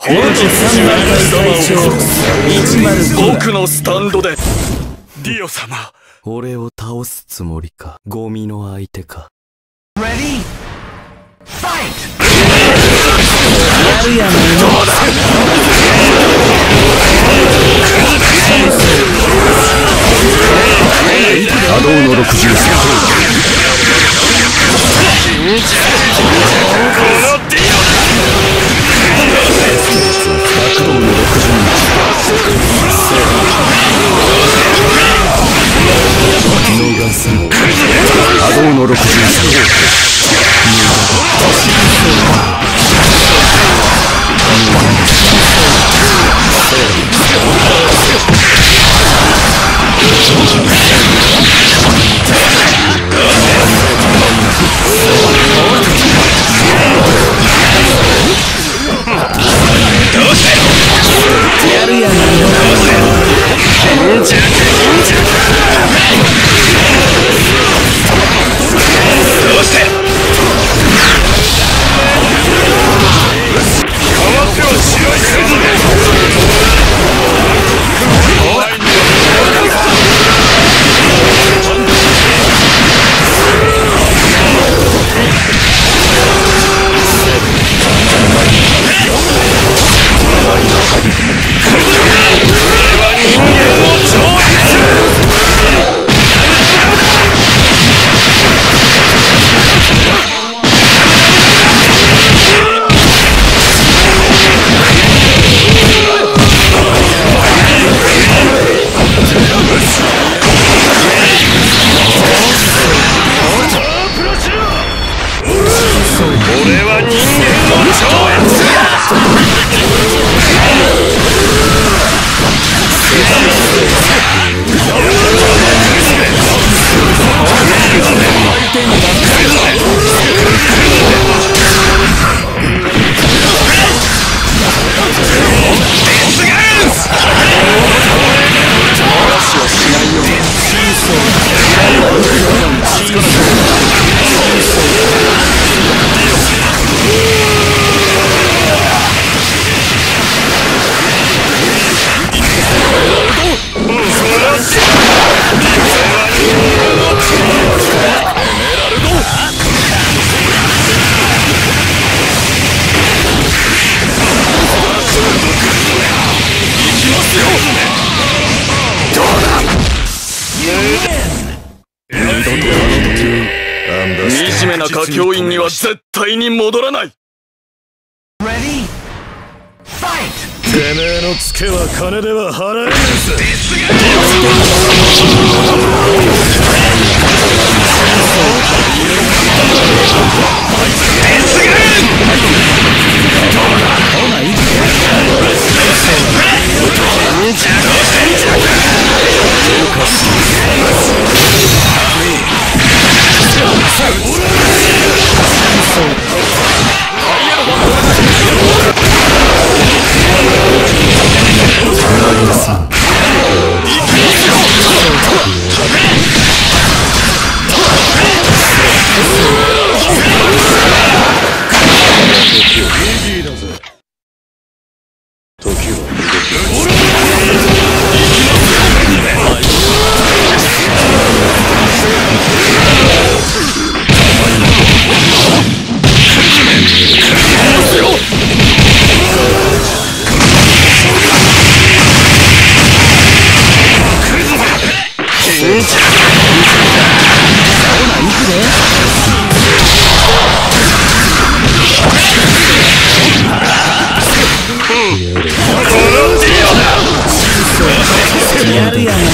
僕のスタンドで。ディオ様、 俺を倒すつもりか、ゴミの相手か。 Ready? Fight! やるやないの。 どうだ。 波動の63。 このディオだ。 爆動の61。逃がすの。波動の63。 やるやないの。 惨めな歌教員には絶対に戻らない。 Ready? Fight! てめえのツケは金では払えねえぜ。 やるやないの。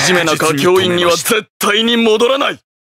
惨めな歌教員には絶対に戻らない。